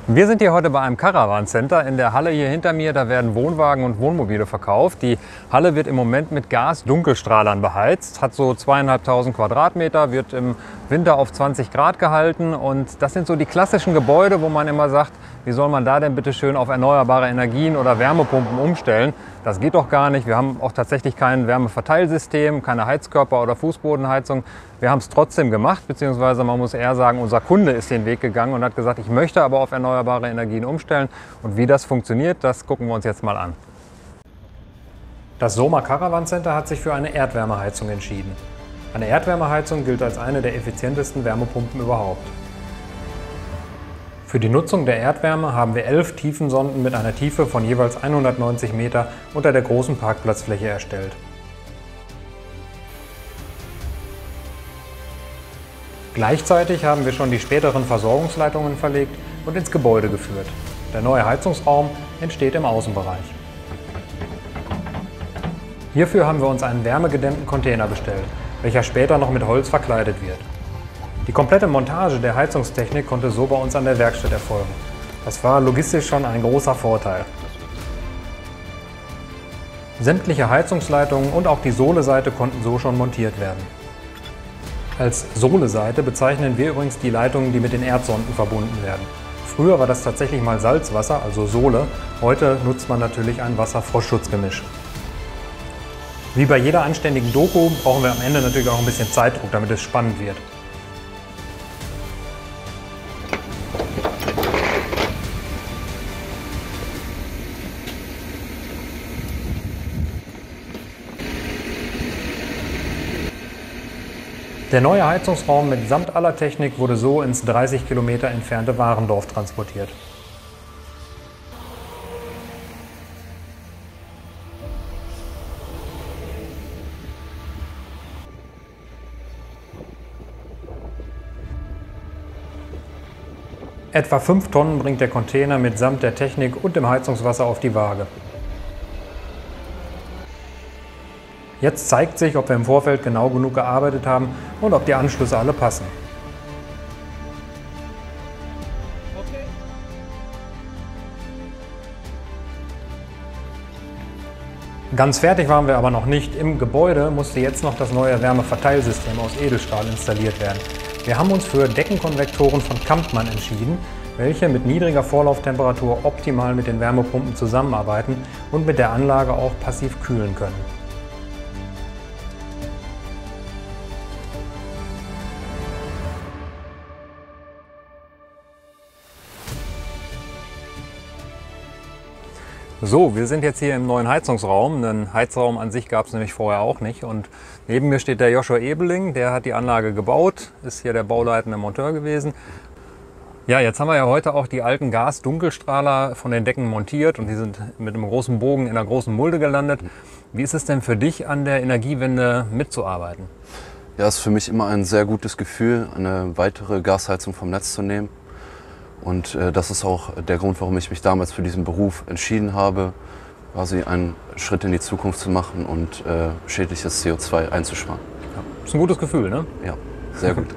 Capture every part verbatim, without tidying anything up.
Wir sind hier heute bei einem Caravan Center. In der Halle hier hinter mir, da werden Wohnwagen und Wohnmobile verkauft. Die Halle wird im Moment mit Gas-Dunkelstrahlern beheizt, hat so zweieinhalbtausend Quadratmeter, wird im Winter auf zwanzig Grad gehalten. Und das sind so die klassischen Gebäude, wo man immer sagt, wie soll man da denn bitte schön auf erneuerbare Energien oder Wärmepumpen umstellen? Das geht doch gar nicht. Wir haben auch tatsächlich kein Wärmeverteilsystem, keine Heizkörper oder Fußbodenheizung. Wir haben es trotzdem gemacht, beziehungsweise man muss eher sagen, unser Kunde ist den Weg gegangen und hat gesagt, ich möchte aber auf erneuerbare Energien umstellen. Und wie das funktioniert, das gucken wir uns jetzt mal an. Das Soma Caravan Center hat sich für eine Erdwärmeheizung entschieden. Eine Erdwärmeheizung gilt als eine der effizientesten Wärmepumpen überhaupt. Für die Nutzung der Erdwärme haben wir elf Tiefensonden mit einer Tiefe von jeweils hundertneunzig Meter unter der großen Parkplatzfläche erstellt. Gleichzeitig haben wir schon die späteren Versorgungsleitungen verlegt und ins Gebäude geführt. Der neue Heizungsraum entsteht im Außenbereich. Hierfür haben wir uns einen wärmegedämmten Container bestellt, welcher später noch mit Holz verkleidet wird. Die komplette Montage der Heizungstechnik konnte so bei uns an der Werkstatt erfolgen. Das war logistisch schon ein großer Vorteil. Sämtliche Heizungsleitungen und auch die Sohleseite konnten so schon montiert werden. Als Sohleseite bezeichnen wir übrigens die Leitungen, die mit den Erdsonden verbunden werden. Früher war das tatsächlich mal Salzwasser, also Sohle. Heute nutzt man natürlich ein Wasser-Frostschutzgemisch. Wie bei jeder anständigen Doku brauchen wir am Ende natürlich auch ein bisschen Zeitdruck, damit es spannend wird. Der neue Heizungsraum mitsamt aller Technik wurde so ins dreißig Kilometer entfernte Warendorf transportiert. Etwa fünf Tonnen bringt der Container mitsamt der Technik und dem Heizungswasser auf die Waage. Jetzt zeigt sich, ob wir im Vorfeld genau genug gearbeitet haben und ob die Anschlüsse alle passen. Ganz fertig waren wir aber noch nicht. Im Gebäude musste jetzt noch das neue Wärmeverteilsystem aus Edelstahl installiert werden. Wir haben uns für Deckenkonvektoren von Kampmann entschieden, welche mit niedriger Vorlauftemperatur optimal mit den Wärmepumpen zusammenarbeiten und mit der Anlage auch passiv kühlen können. So, wir sind jetzt hier im neuen Heizungsraum. Einen Heizraum an sich gab es nämlich vorher auch nicht. Und neben mir steht der Joshua Ebeling, der hat die Anlage gebaut, ist hier der bauleitende Monteur gewesen. Ja, jetzt haben wir ja heute auch die alten Gas-Dunkelstrahler von den Decken montiert und die sind mit einem großen Bogen in einer großen Mulde gelandet. Wie ist es denn für dich, an der Energiewende mitzuarbeiten? Ja, es ist für mich immer ein sehr gutes Gefühl, eine weitere Gasheizung vom Netz zu nehmen. Und äh, das ist auch der Grund, warum ich mich damals für diesen Beruf entschieden habe, quasi einen Schritt in die Zukunft zu machen und äh, schädliches C O zwei einzusparen. Ja, ist ein gutes Gefühl, ne? Ja, sehr gut.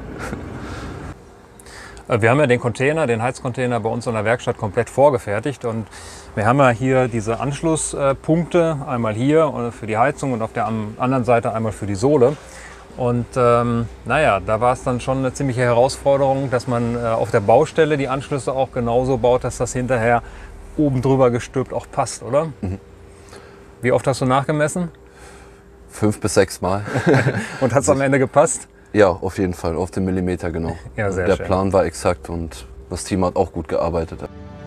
Wir haben ja den Container, den Heizcontainer bei uns in der Werkstatt komplett vorgefertigt und wir haben ja hier diese Anschlusspunkte, einmal hier für die Heizung und auf der anderen Seite einmal für die Sohle. Und ähm, naja, da war es dann schon eine ziemliche Herausforderung, dass man äh, auf der Baustelle die Anschlüsse auch genauso baut, dass das hinterher oben drüber gestülpt auch passt, oder? Mhm. Wie oft hast du nachgemessen? Fünf bis sechs Mal. Und hat es am Ende gepasst? Ja, auf jeden Fall, auf den Millimeter genau. Ja, sehr Der schön. Plan war exakt und das Team hat auch gut gearbeitet.